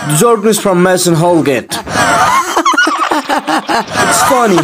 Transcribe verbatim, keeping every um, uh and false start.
The joke is from Mason Holgate. It's funny.